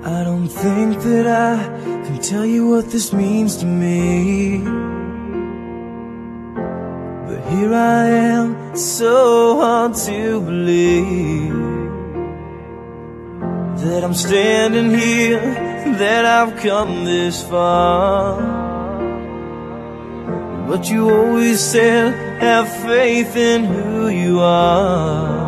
I don't think that I can tell you what this means to me, but here I am, it's so hard to believe that I'm standing here, that I've come this far. But you always said, have faith in who you are.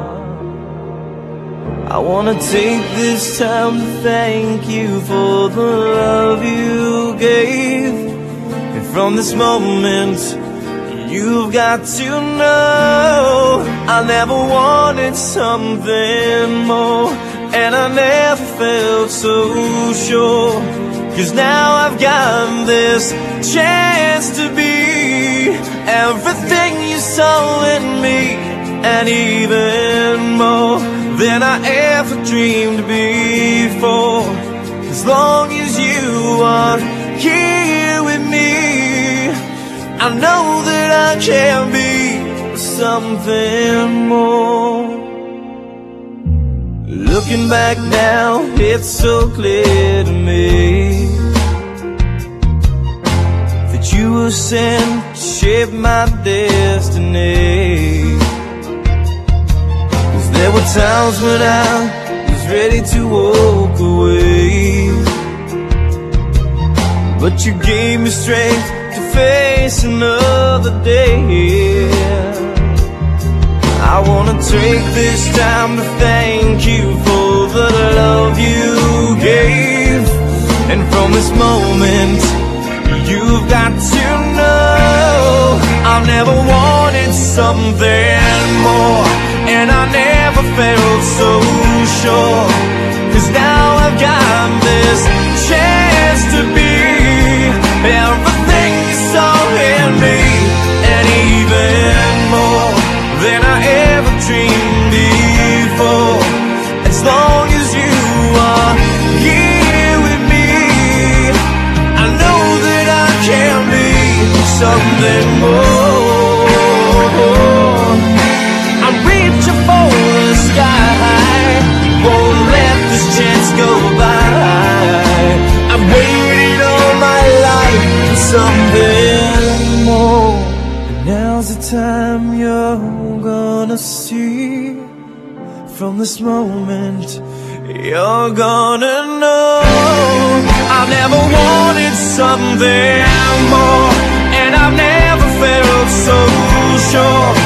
I wanna take this time to thank you for the love you gave. And from this moment, you've got to know I never wanted something more, and I never felt so sure. 'Cause now I've got this chance to be everything you saw in me, and even more than I ever dreamed before. As long as you are here with me, I know that I can be something more. Looking back now, it's so clear to me that you were sent to shape my destiny. 'Cause there were times when I was ready to walk away, but you gave me strength to face another day. I wanna take this time to thank you for the love you gave. And from this moment, you've got to know I never wanted something more, and I never felt so sure. 'Cause now I've got this chance to be everything you saw in me, and even more than I ever dreamed before. As long as you are here with me, I know that I can be something more. I'm reaching for the sky, won't let this chance go by. I've waited all my life for something more. And now's the time you're gonna see. From this moment, you're gonna know I never wanted something more, and I've never felt so sure.